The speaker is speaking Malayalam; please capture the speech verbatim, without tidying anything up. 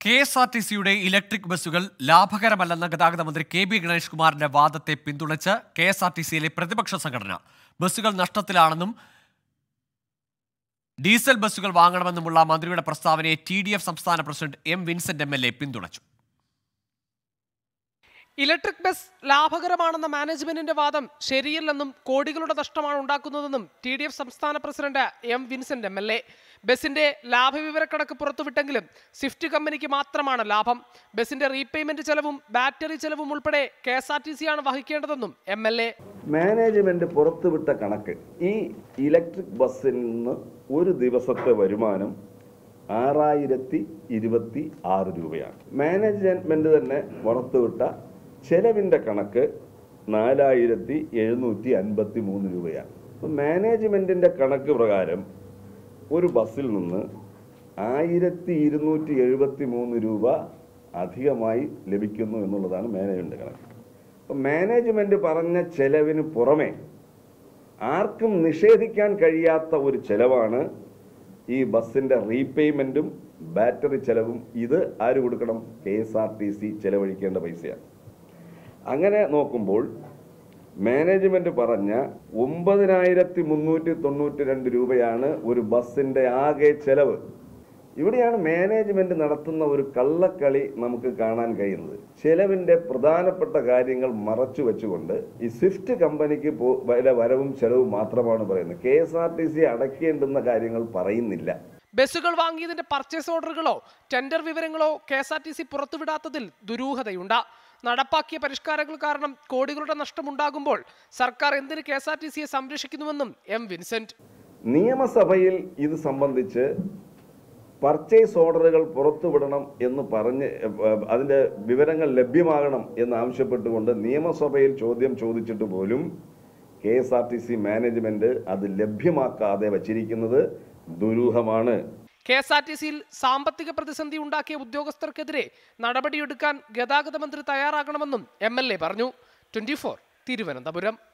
കെ എസ് ആർ ടി സിയുടെ ഇലക്ട്രിക് ബസ്സുകൾ ലാഭകരമല്ലെന്ന ഗതാഗത മന്ത്രി കെ ബി ഗണേഷ് കുമാറിന്റെ വാദത്തെ പിന്തുണച്ച് കെ എസ് ആർ ടി സിയിലെ പ്രതിപക്ഷ സംഘടന ബസ്സുകൾ നഷ്ടത്തിലാണെന്നും ഡീസൽ ബസ്സുകൾ വാങ്ങണമെന്നുമുള്ള മന്ത്രിയുടെ പ്രസ്താവനയെ ടി ഡി എഫ് സംസ്ഥാന president M Vincent M L A പിന്തുണച്ചു. ഇലക്ട്രിക് ബസ് ലാഭകരമാണെന്ന മാനേജ്മെന്റിന്റെ വാദം ശരിയല്ലെന്നും കോടികളുടെ നഷ്ടമാണ് ഉണ്ടാക്കുന്നതെന്നും ടി ഡി എഫ് സംസ്ഥാന president M Vincent M L A. ബസിന്റെ ലാഭവിവരക്കണക്ക് പുറത്തുവിട്ടെങ്കിലും സ്വിഫ്റ്റ് കമ്പനിക്ക് മാത്രമാണ് ലാഭം. ബസിന്റെ റീപേയ്മെന്റ് ചെലവും ബാറ്ററി ചെലവും ഉൾപ്പെടെ K S R T C ആണ് വഹിക്കേണ്ടതെന്നും എം എൽ എ. മാനേജ്മെന്റ് പുറത്തുവിട്ട കണക്ക് ഈ ഇലക്ട്രിക് ബസ്സിൽ നിന്ന് ഒരു ദിവസത്തെ വരുമാനം ആറായിരത്തി ഇരുപത്തി ആറ് രൂപയാണ്. മാനേജ്മെന്റ് തന്നെ പുറത്തുവിട്ട ചെലവിൻ്റെ കണക്ക് നാലായിരത്തി എഴുന്നൂറ്റി അൻപത്തി മൂന്ന് രൂപയാണ്. മാനേജ്മെന്റിന്റെ കണക്ക് പ്രകാരം ഒരു ബസ്സിൽ നിന്ന് ആയിരത്തി ഇരുന്നൂറ്റി എഴുപത്തി മൂന്ന് രൂപ അധികമായി ലഭിക്കുന്നു എന്നുള്ളതാണ് മാനേജ്മെന്റ് കണക്ക്. അപ്പം മാനേജ്മെന്റ് പറഞ്ഞ ചെലവിന് പുറമെ ആർക്കും നിഷേധിക്കാൻ കഴിയാത്ത ഒരു ചെലവാണ് ഈ ബസ്സിന്റെ റീപേയ്മെന്റും ബാറ്ററി ചെലവും. ഇത് ആര് കൊടുക്കണം? K S R T C ചെലവഴിക്കേണ്ട പൈസയാണ്. അങ്ങനെ നോക്കുമ്പോൾ മാനേജ്മെന്റ് പറഞ്ഞ ഒമ്പതിനായിരത്തി മുന്നൂറ്റി തൊണ്ണൂറ്റി രണ്ട് രൂപയാണ് ഒരു ബസ്സിന്റെ ആകെ ചെലവ്. ഇവിടെയാണ് മാനേജ്മെന്റ് നടത്തുന്ന ഒരു കള്ളക്കളി നമുക്ക് കാണാൻ കഴിയുന്നത്. ചെലവിന്റെ പ്രധാനപ്പെട്ട കാര്യങ്ങൾ മറച്ചു വെച്ചുകൊണ്ട് ഈ സ്വിഫ്റ്റ് കമ്പനിക്ക് വരവും ചെലവും മാത്രമാണ് പറയുന്നത്. K S R T C അടയ്ക്കേണ്ടുന്ന കാര്യങ്ങൾ പറയുന്നില്ല. ബസ്സുകൾ വാങ്ങിയതിന്റെ പർച്ചേസ് ഓർഡറുകളോ ടെൻഡർ വിവരങ്ങളോ K S R T C പുറത്തുവിടാത്തതിൽ ദുരൂഹതയുണ്ട്. നടപ്പാക്കിയ പരിഷ്കാരങ്ങൾ കാരണം കോടികളുടെ നഷ്ടമുണ്ടാകുമ്പോൾ സർക്കാർ എന്തിന് കെ എസ് ആർ ടി സിയെ സംരക്ഷിക്കുന്നുവെന്നും എം വിൻസെന്റ്. നിയമസഭയിൽ ഇത് സംബന്ധിച്ച് പർച്ചേസ് ഓർഡറുകൾ പുറത്തുവിടണം എന്ന് പറഞ്ഞ് അതിന്റെ വിവരങ്ങൾ ലഭ്യമാകണം എന്ന് ആവശ്യപ്പെട്ടുകൊണ്ട് നിയമസഭയിൽ ചോദ്യം ചോദിച്ചിട്ട് പോലും K S R T C management അത് ലഭ്യമാക്കാതെ വച്ചിരിക്കുന്നത് ദുരൂഹമാണ്. കെ എസ് ആർ ടി സിയിൽ സാമ്പത്തിക പ്രതിസന്ധി ഉണ്ടാക്കിയ ഉദ്യോഗസ്ഥർക്കെതിരെ നടപടിയെടുക്കാൻ ഗതാഗത മന്ത്രി തയ്യാറാകണമെന്നും എം എൽ എ പറഞ്ഞു. Twenty four Thiruvananthapuram.